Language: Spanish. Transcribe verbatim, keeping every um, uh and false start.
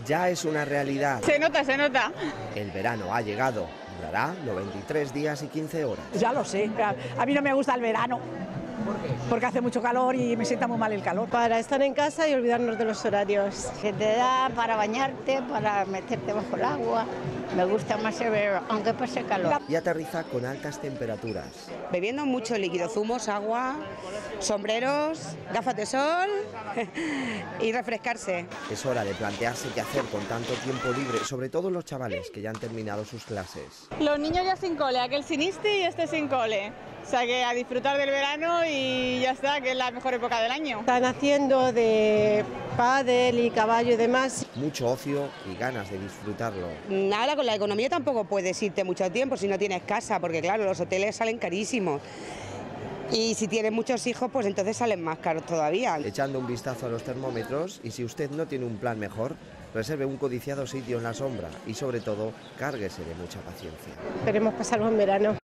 ya es una realidad. Se nota, se nota. El verano ha llegado, durará noventa y tres días y quince horas. Ya lo sé, a mí no me gusta el verano. ¿Por qué? Porque hace mucho calor y me sienta muy mal el calor. Para estar en casa y olvidarnos de los horarios. Se te da para bañarte, para meterte bajo el agua. Me gusta más el verano, aunque pase calor. Y aterriza con altas temperaturas. Bebiendo mucho líquido, zumos, agua, sombreros, gafas de sol y refrescarse. Es hora de plantearse qué hacer con tanto tiempo libre, sobre todo los chavales que ya han terminado sus clases. Los niños ya sin cole, aquel sin ISTE y este sin cole. O sea que a disfrutar del verano y ya está, que es la mejor época del año. Están haciendo de pádel y caballo y demás. Mucho ocio y ganas de disfrutarlo. Ahora con la economía tampoco puedes irte mucho tiempo si no tienes casa, porque claro, los hoteles salen carísimos. Y si tienes muchos hijos, pues entonces salen más caros todavía. Echando un vistazo a los termómetros y si usted no tiene un plan mejor, reserve un codiciado sitio en la sombra y sobre todo, cárguese de mucha paciencia. Esperemos pasar buen verano.